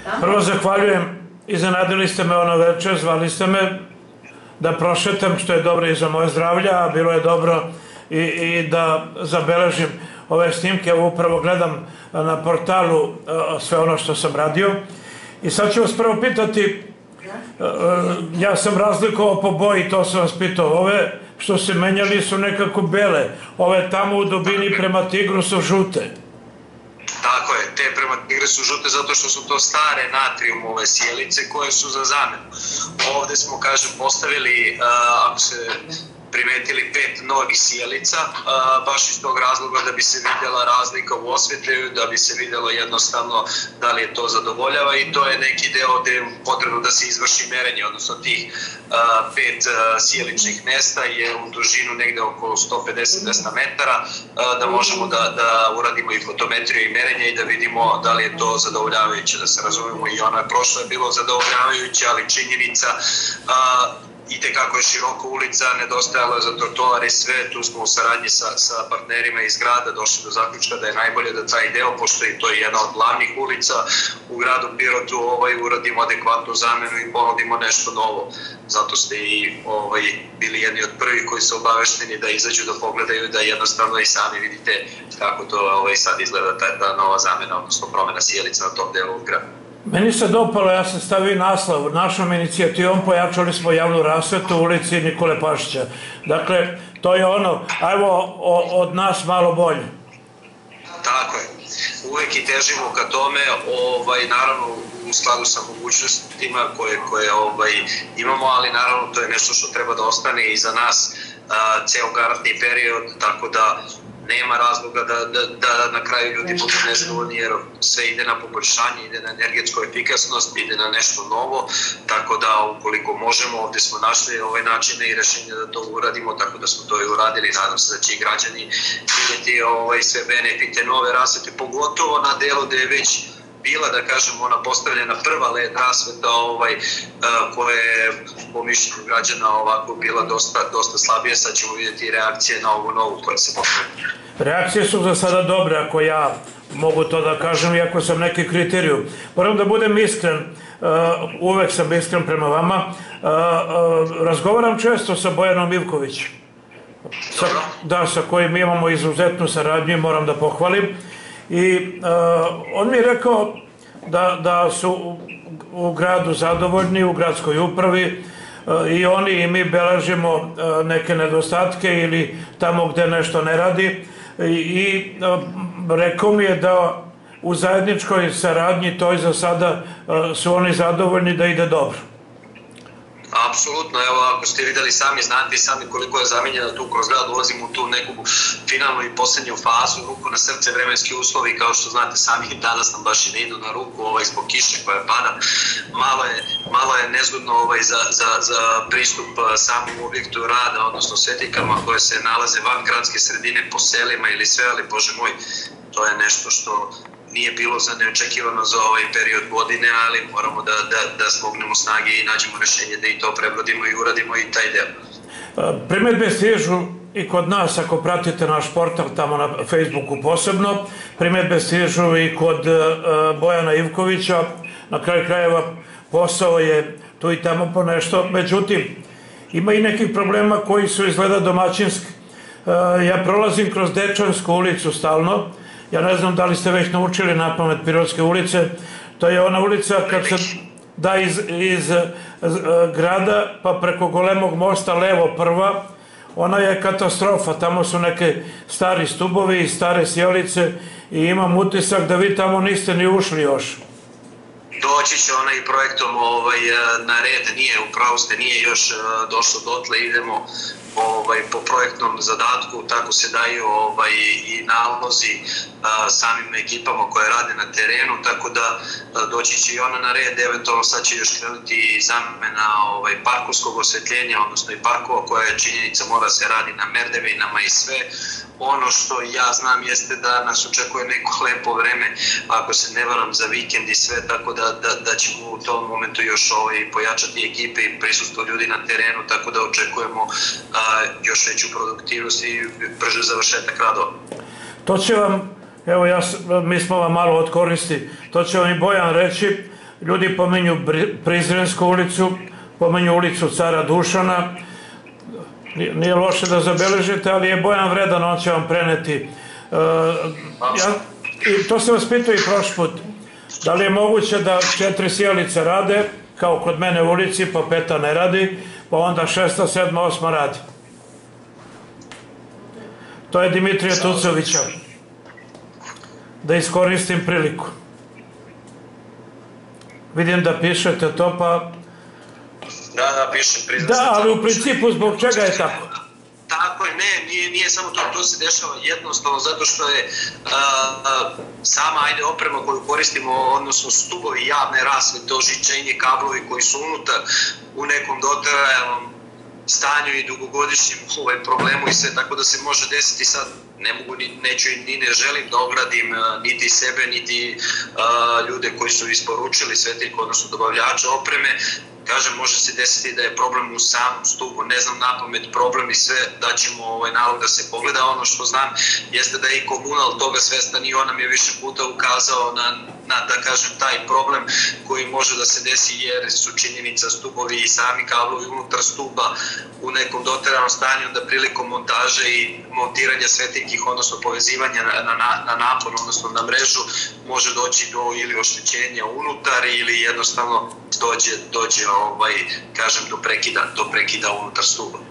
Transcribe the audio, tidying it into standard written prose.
Prvo zahvaljujem, iznenadili ste me ono večer, zvali ste me da prošetam, što je dobro i za moje zdravlje, a bilo je dobro i da zabeležim ove snimke. Upravo gledam na portalu sve ono što sam radio. I sad ću vas prvo pitati, ja sam razlikovao po boji, to sam vas pitao, ove što se menjali su nekako bele, ove tamo u dubini prema Tigru su žute. Tako je, te prema Tigre su žute zato što su to stare natrijumove sjelice koje su za zamenu. Ovde smo, kažem, postavili, ako se primetili, 5 novih sjelica, baš iz tog razloga da bi se vidjela razlika u osvetljenju, da bi se vidjelo jednostavno da li je to zadovoljava, i to je neki deo gde je potrebno da se izvrši merenje, odnosno tih 5 sjeličnih mesta je u dužinu negde oko 150-200 metara, da možemo da uradimo i fotometriju i merenje i da vidimo da li je to zadovoljavajuće, da se razumemo. I ono je prošlo je bilo zadovoljavajuće, ali činjenica, i tekako je široka ulica, nedostajalo je za trotoar i sve, tu smo u saradnji sa partnerima iz grada došli do zaključka da je najbolje da taj deo, pošto i to je jedna od glavnih ulica u gradu Pirotu, uradimo adekvatnu zamenu i ponudimo nešto novo. Zato ste i bili jedni od prvih koji su obavešteni da izađu da pogledaju, da jednostavno i sami vidite kako to sad izgleda ta nova zamena, odnosno promena sjelica na tom delu grada. Meni se dopalo, ja sam stavio naslov, našom inicijativom pojačali smo javnu rasvetu u ulici Nikole Pašića. Dakle, to je ono, ajmo od nas malo bolje. Tako je, uvek i težimo ka tome, naravno u skladu sa mogućnostima koje imamo, ali naravno to je nešto što treba da ostane i za nas ceo garantni period, tako da nema razloga da na kraju ljudi budu nezadovoljni, jer sve ide na poboljšanje, ide na energetsku efikasnost, ide na nešto novo, tako da ukoliko možemo, ovde smo našli načine i rešenja da to uradimo, tako da smo to i uradili. Nadam se da će i građani vidjeti sve benefite nove rasvete, pogotovo na delu gde je već bila, da kažem, ona postavljena prva LED rasveta koja je po mišljenju građana ovako bila dosta slabije. Sad ćemo vidjeti reakcije na ovu novu koja se postavlja. Reakcije su za sada dobre, ako ja mogu to da kažem, iako sam neki kriterijum. Moram da budem iskren, uvek sam iskren prema vama. Razgovaram često sa Bojanom Ivkovićem, sa kojim imamo izuzetnu saradnju i moram da pohvalim. I on mi je rekao da su u gradu zadovoljni, u gradskoj upravi, i oni i mi beležimo neke nedostatke ili tamo gde nešto ne radi, i rekao mi je da u zajedničkoj saradnji toj za sada su oni zadovoljni, da ide dobro. Apsolutno, evo, ako ste videli sami, znate sami koliko je zamenjena tu kroz grad, ulazimo u tu neku finalnu i poslednju fazu, ruku na srce, vremenski uslovi, kao što znate sami, danas nam baš i ne idu na ruku zbog kiše koja pada. Malo je nezgodno za pristup samom objektu rada, odnosno svetiljkama koje se nalaze van gradske sredine, po selima ili sve, ali bože moj, to je nešto što nije bilo za neočekivano za ovaj period godine, ali moramo da smognemo snage i nađemo rešenje da i to prebrodimo i uradimo i taj deo. Primetbe stižu i kod nas, ako pratite naš portal tamo na Facebooku posebno, primetbe stižu i kod Bojana Ivkovića, na kraju krajeva posao je tu i tamo po nešto, međutim, ima i nekih problema koji su izgleda domaćinski. Ja prolazim kroz Dečansku ulicu stalno. Ja ne znam da li ste već naučili na pamet Pirotske ulice. To je ona ulica kad se da iz grada pa preko Golemog mosta levo prva. Ona je katastrofa. Tamo su neke stari stubovi i stare sjelice i imam utisak da vi tamo niste ni ušli još. Doći će ona i projektom na red, upravo ste, nije još došlo dotle, idemo po projektnom zadatku, tako se daju i nalozi samim ekipama koje rade na terenu, tako da doći će i ona na red, eventualno sad će još krenuti i zamena parkovskog osvetljenja, odnosno i parkova koja je činjenica, mora se radi na merdevinama i sve. Ono što ja znam jeste da nas očekuje neko lepo vreme, ako se ne varam, za vikend i sve, tako da ćemo u tom momentu još pojačati ekipe i prisustvo ljudi na terenu, tako da očekujemo još veću produktivnost i brže završetak radova. To će vam, evo mi smo vam malo od koristi, to će vam i Bojan reći, Ljudi pomenju Prizrensku ulicu, pomenju ulicu Cara Dušana. Nije loše da zabeležite, ali je Bojan vredan, on će vam preneti. I to se vas pitao i prošli put. Da li je moguće da 4 sjelice rade, kao kod mene u ulici, pa 5 ne radi, pa onda 6, 7, 8 radi? To je Dimitrija Tucovića. Da iskoristim priliku. Vidim da pišete to, pa... Da, pišem, priznam. Da, ali u principu zbog čega je tako? Tako je, nije samo to se dešava jednostavno zato što je sama oprema koju koristimo, odnosno stubovi javne rasvete, ožičenje, kablovi koji su unutar u nekom dotrajalnom stanju i dugogodišnjem problemu i sve, tako da se može desiti sad, neću i ne želim da ogradim niti sebe, niti ljude koji su isporučili svetiljku, odnosno dobavljača opreme. Kažem, može se desiti da je problem u samom stubu, ne znam napamet problem i sve, da ćemo nalog da se pogleda. Ono što znam jeste da je i komunal toga svestan i on nam je više puta ukazao na da kažem, taj problem koji može da se desi jer su činjenica stubovi i sami kablovi unutar stuba u nekom dotrajalnom stanju, da prilikom montaže i montiranja svetiljkih, odnosno povezivanja na napon, odnosno na mrežu, može doći do ili oštećenja unutar ili jednostavno dođe kažem, do prekida unutar stuba.